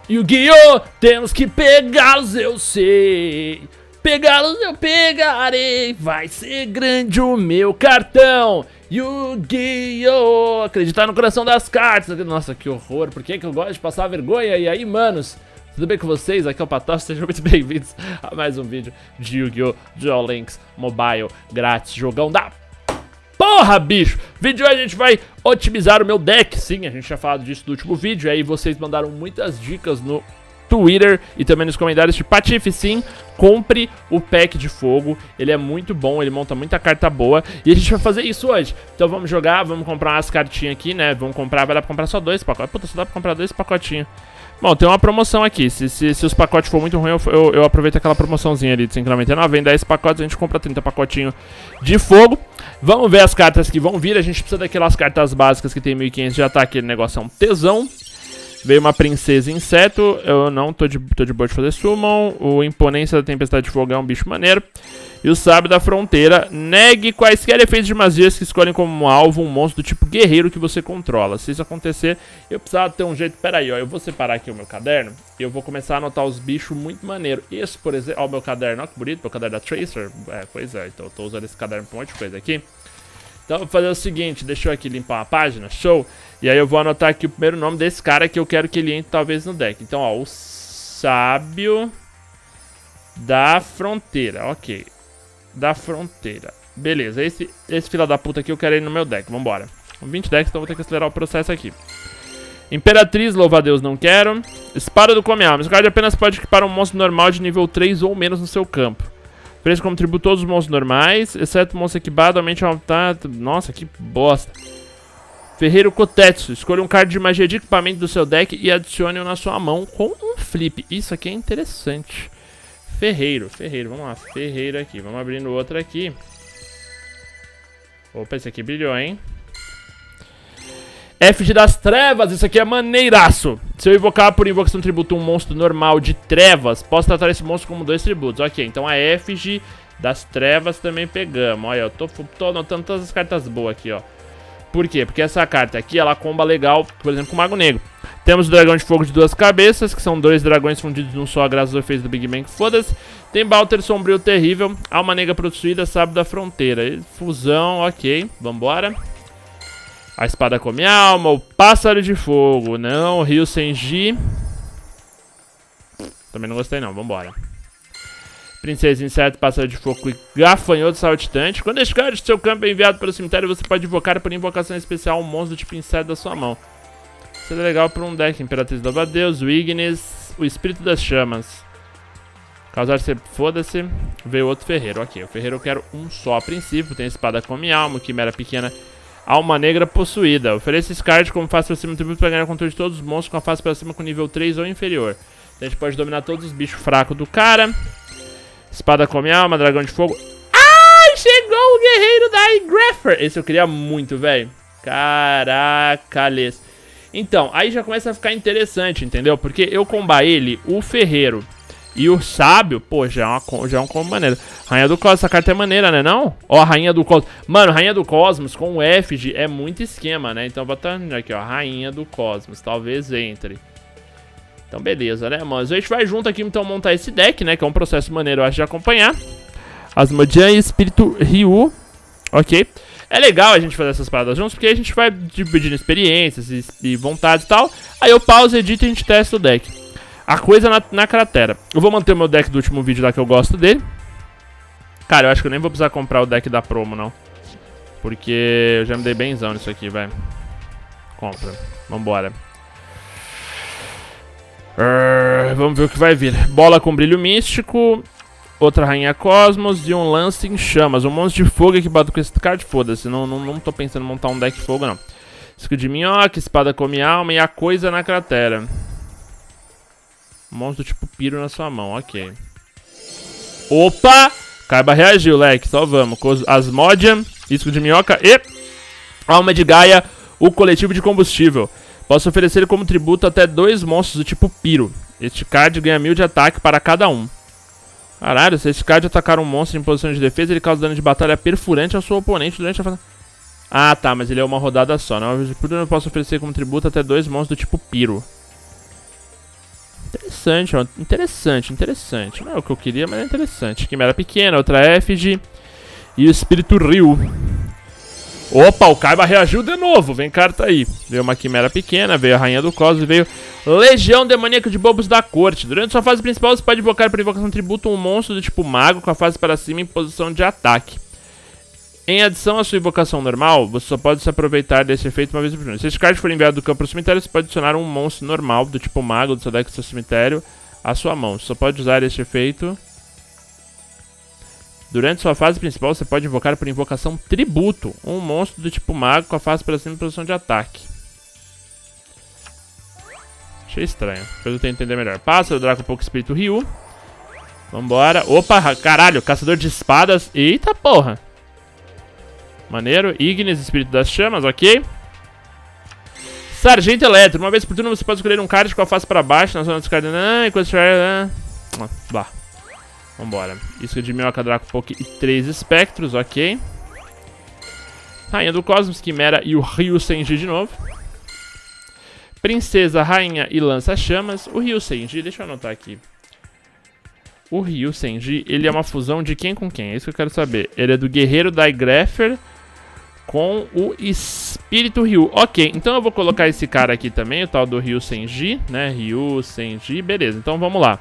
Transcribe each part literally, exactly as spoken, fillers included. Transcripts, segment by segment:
Yu-Gi-Oh! Temos que pegá-los, eu sei. Pegá-los eu pegarei. Vai ser grande o meu cartão. Yu-Gi-Oh! Acreditar no coração das cartas. Nossa, que horror. Por que que eu gosto de passar vergonha? E aí, manos? Tudo bem com vocês? Aqui é o Patocha, sejam muito bem-vindos a mais um vídeo de Yu-Gi-Oh! Duel Links Mobile grátis, jogão da porra, bicho! Vídeo de hoje a gente vai otimizar o meu deck, sim, a gente tinha falado disso no último vídeo, e aí vocês mandaram muitas dicas no Twitter e também nos comentários de Patife, sim, compre o pack de fogo, ele é muito bom, ele monta muita carta boa, e a gente vai fazer isso hoje. Então vamos jogar, vamos comprar umas cartinhas aqui, né, vamos comprar, vai dar pra comprar só dois pacotes, puta, só dá pra comprar dois pacotinhos. Bom, tem uma promoção aqui, se, se, se os pacotes for muito ruim, eu, eu, eu aproveito aquela promoçãozinha ali de cinco reais e noventa e nove, vem dez pacotes, a gente compra trinta pacotinhos de fogo. Vamos ver as cartas que vão vir, a gente precisa daquelas cartas básicas que tem mil e quinhentos de ataque, aquele negócio é um tesão. Veio uma princesa inseto, eu não tô de, tô de boa de fazer summon, o imponência da tempestade de fogo é um bicho maneiro. E o sábio da fronteira, negue quaisquer efeitos de magias que escolhem como alvo um monstro do tipo guerreiro que você controla. Se isso acontecer, eu precisava ter um jeito... Pera aí, ó, eu vou separar aqui o meu caderno e eu vou começar a anotar os bichos muito maneiro. Esse, por exemplo, ó o meu caderno, ó que bonito, meu caderno da Tracer. É, pois é, então eu tô usando esse caderno pra um monte de coisa aqui. Então eu vou fazer o seguinte, deixa eu aqui limpar uma página, show. E aí eu vou anotar aqui o primeiro nome desse cara que eu quero que ele entre talvez no deck. Então, ó, o sábio da fronteira, ok. Da fronteira. Beleza, esse, esse filho da puta aqui eu quero ele no meu deck, vambora. Com vinte decks, então eu vou ter que acelerar o processo aqui. Imperatriz, louva a Deus, não quero. Espada do Come-Alma. Esse card apenas pode equipar um monstro normal de nível três ou menos no seu campo. Oferece como tributo todos os monstros normais, exceto o monstro equipado, aumente aumentar... Nossa, que bosta. Ferreiro Kotetsu. Escolha um card de magia de equipamento do seu deck e adicione-o na sua mão com um flip. Isso aqui é interessante. Ferreiro, Ferreiro, vamos lá, Ferreiro aqui, vamos abrindo outro aqui. Opa, esse aqui brilhou, hein? Efígie das Trevas, isso aqui é maneiraço. Se eu invocar por invocação de tributo um monstro normal de trevas, posso tratar esse monstro como dois tributos. Ok, então a Efígie das Trevas também pegamos. Olha, eu tô, tô anotando todas as cartas boas aqui, ó. Por quê? Porque essa carta aqui, ela comba legal, por exemplo, com o Mago Negro. Temos o Dragão de Fogo de duas cabeças, que são dois dragões fundidos num só, graças ao efeito do Big Bang, foda-se. Tem Balter Sombrio Terrível, Alma Negra Possuída, Sábio da Fronteira. Fusão, ok, vambora. A Espada Come-Alma, o Pássaro de Fogo, não, o Rio Senji. Também não gostei não, vambora. Princesa Inseto, Pássaro de Fogo e Gafanhoto Saltitante. Quando este card do seu campo é enviado para o cemitério, você pode invocar por invocação especial um monstro do tipo inseto da sua mão. Seria legal para um deck. Imperatriz do Louva-a-Deus, o Ignis, o Espírito das Chamas. Causar você foda-se. Veio outro Ferreiro. Ok, o Ferreiro eu quero um só a princípio. Tem Espada Come-Alma, Quimera Pequena, Alma Negra Possuída. Ofereça esse card como face para cima do tributo para ganhar controle de todos os monstros com a face para cima com nível três ou inferior. Então a gente pode dominar todos os bichos fracos do cara. Espada Come-Alma, Dragão de Fogo. Ai, chegou o Guerreiro da Igreffer. Esse eu queria muito, velho. Caracales. Então, aí já começa a ficar interessante, entendeu? Porque eu combar ele, o Ferreiro e o Sábio, pô, já é, uma, já é um combo maneiro. Rainha do Cosmos, essa carta é maneira, né não? Ó, a Rainha do Cosmos. Mano, Rainha do Cosmos com o Efígie é muito esquema, né? Então, vou botar aqui, ó, Rainha do Cosmos. Talvez entre. Então, beleza, né, mano? A gente vai junto aqui, então, montar esse deck, né? Que é um processo maneiro, eu acho, de acompanhar. Asmodian e Espírito Ryu. Ok. É legal a gente fazer essas paradas juntos, porque a gente vai dividindo experiências e, e vontades e tal. Aí eu pauso, edito e a gente testa o deck. A coisa na, na cratera. Eu vou manter o meu deck do último vídeo lá que eu gosto dele. Cara, eu acho que eu nem vou precisar comprar o deck da promo, não. Porque eu já me dei benzão nisso aqui, velho. Compra. Vambora. Uh, vamos ver o que vai vir. Bola com brilho místico. Outra Rainha Cosmos e um lance em chamas. Um monstro de fogo equipado com esse card, foda-se. Não, não, não tô pensando em montar um deck de fogo, não. Escudo de minhoca, Espada Come-Alma e a coisa na cratera. Monstro tipo piro na sua mão, ok. Opa! Kaiba reagiu, leque. Só vamos. Asmodian, Escudo de minhoca e Alma de Gaia, o coletivo de combustível. Posso oferecer como tributo até dois monstros do tipo piro. Este card ganha mil de ataque para cada um. Caralho, se esse card atacar um monstro em posição de defesa, ele causa dano de batalha perfurante ao seu oponente durante a fase. Ah, tá, mas ele é uma rodada só. Não, eu posso oferecer como tributo até dois monstros do tipo piro. interessante, ó. Interessante, interessante. Não é o que eu queria, mas é interessante. Quimera pequena, outra efígie. E o espírito Ryu. Opa, o Kaiba reagiu de novo. Vem carta aí. Veio uma quimera pequena, veio a rainha do cosmos e veio Legião Demoníaca de Bobos da Corte. Durante sua fase principal, você pode invocar por invocação tributo um monstro do tipo mago com a face para cima em posição de ataque. Em adição à sua invocação normal, você só pode se aproveitar desse efeito uma vez por ano. Se esse card for enviado do campo para o cemitério, você pode adicionar um monstro normal do tipo mago do seu deck do seu cemitério à sua mão. Você só pode usar esse efeito. Durante sua fase principal, você pode invocar por invocação tributo um monstro do tipo mago com a face para cima em posição de ataque. Achei estranho. Depois eu tenho que entender melhor. Passa o Draco Pouco Espírito Ryu. Vambora. Opa, caralho. Caçador de espadas. Eita porra. Maneiro. Ignis, Espírito das Chamas. Ok. Sargento Eletro. Uma vez por turno você pode escolher um card com a face para baixo na zona descartada. Enquanto estiver... Bah. Vambora. Isca de Minhoca, Draco Pouco e três espectros. Ok. Rainha do Cosmos, Quimera e o Ryu Senji de novo. Princesa, Rainha e Lança-Chamas. O Ryu Senji, deixa eu anotar aqui. O Ryu Senji, ele é uma fusão de quem com quem? É isso que eu quero saber. Ele é do Guerreiro Daigrapher com o Espírito Ryu. Ok, então eu vou colocar esse cara aqui também, o tal do Ryu Senji, né? Ryu Senji, beleza. Então vamos lá.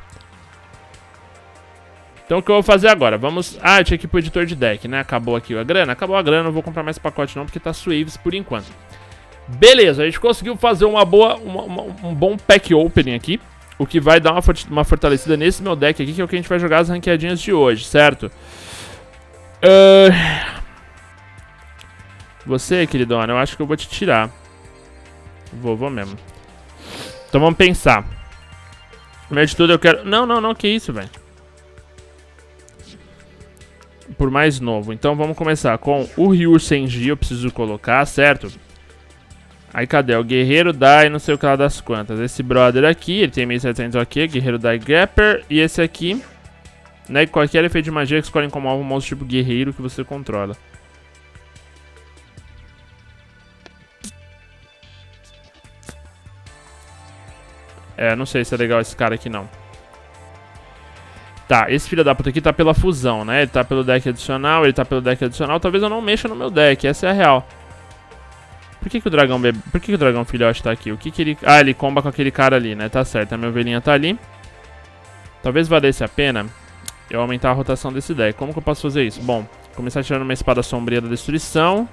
Então o que eu vou fazer agora? Vamos... Ah, eu tinha que ir pro editor de deck, né? Acabou aqui a grana? Acabou a grana, não vou comprar mais pacote não, porque tá Swaves por enquanto. Beleza, a gente conseguiu fazer uma boa, uma, uma, um bom pack opening aqui. O que vai dar uma, fort uma fortalecida nesse meu deck aqui, que é o que a gente vai jogar as ranqueadinhas de hoje, certo? Uh... Você, queridona, eu acho que eu vou te tirar. Vou, vou mesmo. Então vamos pensar. Primeiro de tudo eu quero... Não, não, não, que isso, velho. Por mais novo. Então vamos começar com o Ryu Senji, eu preciso colocar, certo? Aí cadê? O Guerreiro Dai, não sei o que lá das quantas. Esse brother aqui, ele tem mil e setecentos ok, Guerreiro Dai Gapper. E esse aqui, né? Qualquer efeito de magia que escolhem como alvo um monstro tipo guerreiro que você controla. É, não sei se é legal esse cara aqui não. Tá, esse filho da puta aqui tá pela fusão, né? Ele tá pelo deck adicional, ele tá pelo deck adicional. Talvez eu não mexa no meu deck, essa é a real. Por que que o dragão bebê... Por que que o dragão filhote tá aqui? O que que ele... Ah, ele comba com aquele cara ali, né? Tá certo, a minha ovelhinha tá ali. Talvez valesse a pena eu aumentar a rotação desse deck. Como que eu posso fazer isso? Bom, começar tirando uma espada sombria da destruição.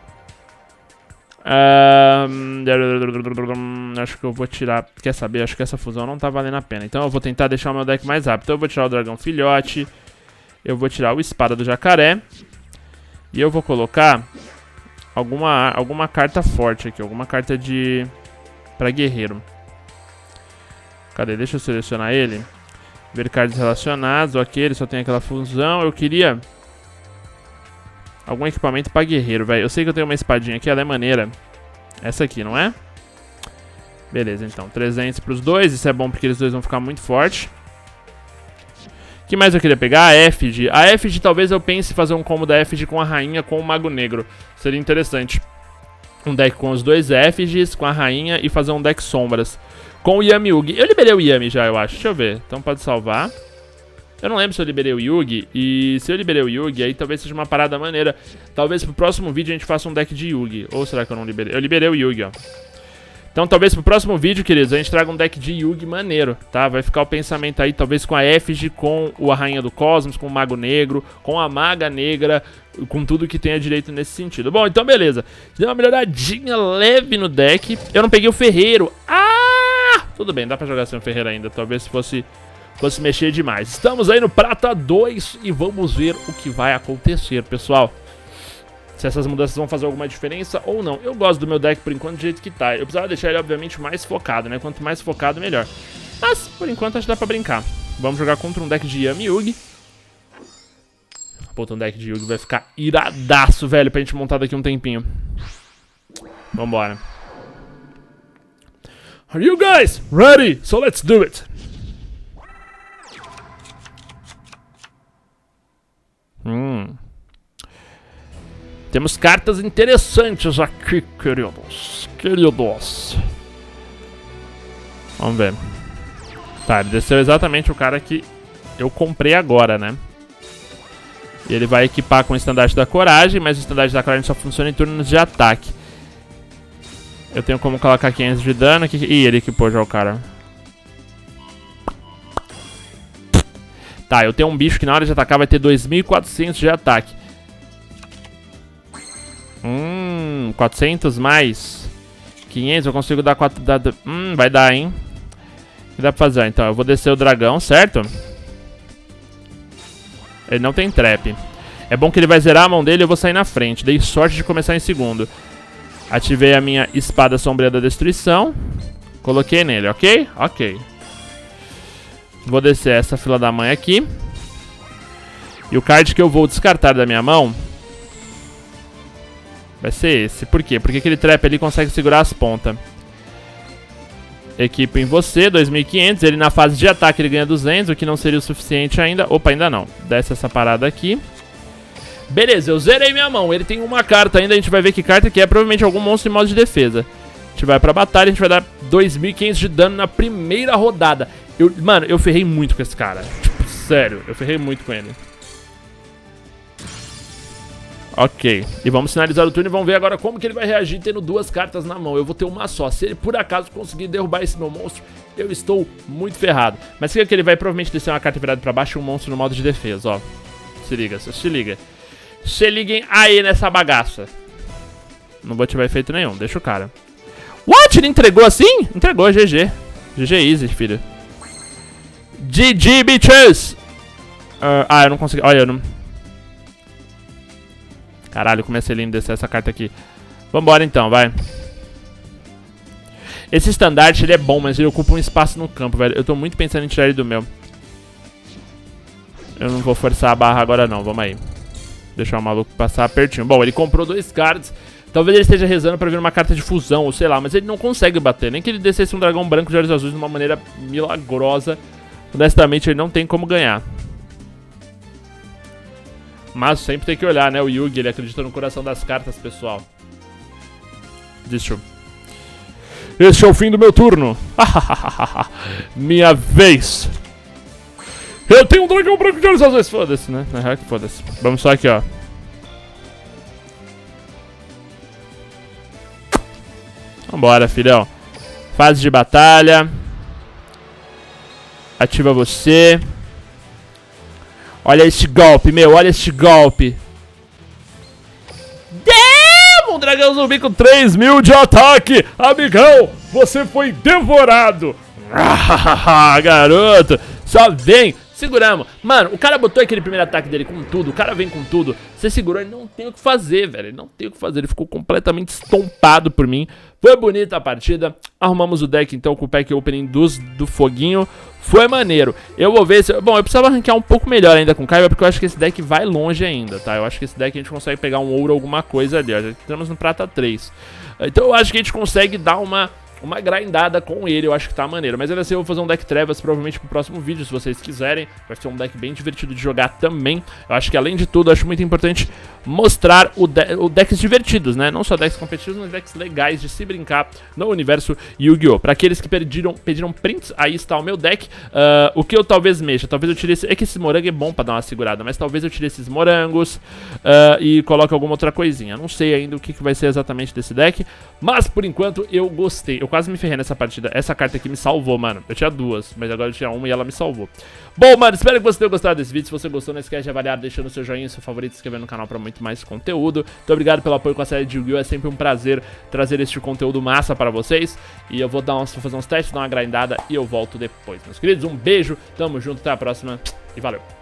Um... Acho que eu vou tirar... Quer saber? Acho que essa fusão não tá valendo a pena. Então eu vou tentar deixar o meu deck mais rápido. Então eu vou tirar o dragão filhote. Eu vou tirar o espada do jacaré. E eu vou colocar... Alguma, alguma carta forte aqui, alguma carta de... Pra guerreiro. Cadê? Deixa eu selecionar ele. Ver cards relacionados, ok, ele só tem aquela fusão. Eu queria... Algum equipamento pra guerreiro, velho. Eu sei que eu tenho uma espadinha aqui, ela é maneira. Essa aqui, não é? Beleza, então, trezentos pros dois. Isso é bom porque eles dois vão ficar muito fortes. O que mais eu queria pegar? A efígie. A efígie talvez eu pense em fazer um combo da efígie com a rainha com o mago negro. Seria interessante. Um deck com os dois efígies, com a rainha e fazer um deck sombras. Com o Yami Yugi. Eu liberei o Yami já, eu acho. Deixa eu ver. Então pode salvar. Eu não lembro se eu liberei o Yugi. E se eu liberei o Yugi, aí talvez seja uma parada maneira. Talvez pro próximo vídeo a gente faça um deck de Yugi. Ou será que eu não liberei? Eu liberei o Yugi, ó. Então talvez pro próximo vídeo, queridos, a gente traga um deck de Yugi maneiro, tá? Vai ficar o pensamento aí, talvez com a efígie, com o a Rainha do Cosmos, com o Mago Negro, com a Maga Negra, com tudo que tenha direito nesse sentido. Bom, então beleza. Deu uma melhoradinha leve no deck. Eu não peguei o Ferreiro. Ah! Tudo bem, dá pra jogar sem o Ferreiro ainda. Talvez fosse, fosse mexer demais. Estamos aí no Prata dois e vamos ver o que vai acontecer, pessoal. Se essas mudanças vão fazer alguma diferença ou não. Eu gosto do meu deck por enquanto do jeito que tá. Eu precisava deixar ele, obviamente, mais focado, né? Quanto mais focado, melhor. Mas, por enquanto, acho que dá pra brincar. Vamos jogar contra um deck de Yami Yugi. Puta, um deck de Yugi vai ficar iradaço, velho, pra gente montar daqui um tempinho. Vambora. Are you guys ready? So let's do it. Hum... Temos cartas interessantes aqui, queridos. Queridos. Vamos ver. Tá, ele desceu exatamente o cara que eu comprei agora, né? E ele vai equipar com o estandarte da coragem, mas o estandarte da coragem só funciona em turnos de ataque. Eu tenho como colocar quinhentos de dano. Ih, ele equipou já o cara. Tá, eu tenho um bicho que na hora de atacar vai ter dois mil e quatrocentos de ataque. Hum, quatrocentos mais quinhentos, eu consigo dar quatro... Dar, hum, vai dar, hein? O que dá pra fazer? Então, eu vou descer o dragão, certo? Ele não tem trap. É bom que ele vai zerar a mão dele e eu vou sair na frente. Dei sorte de começar em segundo. Ativei a minha espada sombria da destruição. Coloquei nele, ok? Ok. Vou descer essa fila da mãe aqui. E o card que eu vou descartar da minha mão vai ser esse. Por quê? Porque aquele trap ali consegue segurar as pontas. Equipe em você, dois mil e quinhentos. Ele na fase de ataque ele ganha duzentos, o que não seria o suficiente ainda. Opa, ainda não. Desce essa parada aqui. Beleza, eu zerei minha mão. Ele tem uma carta ainda, a gente vai ver que carta que é. Provavelmente algum monstro em modo de defesa. A gente vai pra batalha, a gente vai dar dois mil e quinhentos de dano na primeira rodada. Eu, mano, eu ferrei muito com esse cara. Tipo, sério, eu ferrei muito com ele. Ok, e vamos finalizar o turno e vamos ver agora como que ele vai reagir tendo duas cartas na mão. Eu vou ter uma só. Se ele por acaso conseguir derrubar esse meu monstro, eu estou muito ferrado. Mas se que ele vai provavelmente descer uma carta virada pra baixo e um monstro no modo de defesa, ó. Se liga, se liga. Se liguem aí nessa bagaça. Não vou ativar efeito nenhum, deixa o cara. What? Ele entregou assim? Entregou, G G. G G easy, filho. G G, bitches! Uh, ah, eu não consegui. Olha, eu não... Caralho, como é selinho descer essa carta aqui. Vambora então, vai. Esse estandarte, ele é bom, mas ele ocupa um espaço no campo, velho. Eu tô muito pensando em tirar ele do meu. Eu não vou forçar a barra agora não, vamos aí. Deixar o maluco passar pertinho. Bom, ele comprou dois cards. Talvez ele esteja rezando pra vir uma carta de fusão, ou sei lá. Mas ele não consegue bater. Nem que ele descesse um dragão branco de olhos azuis de uma maneira milagrosa. Honestamente, ele não tem como ganhar. Mas sempre tem que olhar, né? O Yugi, ele acredita no coração das cartas, pessoal. Desistiu. Este é o fim do meu turno. Minha vez. Eu tenho um dragão branco de olhos azuis. Foda-se, né? Na foda-se. Vamos só aqui, ó. Vambora, filhão. Fase de batalha. Ativa você. Olha este golpe, meu, olha este golpe. Damn! Um dragão zumbi com três mil de ataque. Amigão, você foi devorado. Garoto, só vem. Seguramos. Mano, o cara botou aquele primeiro ataque dele com tudo. O cara vem com tudo. Você segurou, ele não tem o que fazer, velho. Ele não tem o que fazer. Ele ficou completamente estompado por mim. Foi bonita a partida. Arrumamos o deck, então, com o pack opening dos, do foguinho. Foi maneiro. Eu vou ver se... Bom, eu precisava ranquear um pouco melhor ainda com o Kaiba, porque eu acho que esse deck vai longe ainda, tá? Eu acho que esse deck a gente consegue pegar um ouro, alguma coisa ali, ó. Já estamos no prata três. Então eu acho que a gente consegue dar uma... uma grindada com ele, eu acho que tá maneiro. Mas ainda assim eu vou fazer um deck Trevas provavelmente pro próximo vídeo, se vocês quiserem. Vai ser um deck bem divertido de jogar também. Eu acho que além de tudo, eu acho muito importante mostrar o, de o decks divertidos, né? Não só decks competitivos, mas decks legais de se brincar no universo Yu-Gi-Oh! Pra aqueles que pediram, pediram prints, aí está o meu deck. Uh, o que eu talvez mexa, talvez eu tire esse... É que esse morango é bom pra dar uma segurada, mas talvez eu tire esses morangos uh, e coloque alguma outra coisinha. Não sei ainda o que, que vai ser exatamente desse deck, mas por enquanto eu gostei. Eu quase me ferrei nessa partida. Essa carta aqui me salvou, mano. Eu tinha duas, mas agora eu tinha uma e ela me salvou. Bom, mano, espero que você tenha gostado desse vídeo. Se você gostou, não esquece de avaliar, deixando o seu joinha, seu favorito, se inscrever no canal pra muito mais conteúdo. Muito obrigado pelo apoio com a série de Yu-Gi-Oh! É sempre um prazer trazer este conteúdo massa pra vocês. E eu vou, dar uns, vou fazer uns testes, dar uma grindada e eu volto depois. Meus queridos, um beijo, tamo junto, até a próxima e valeu!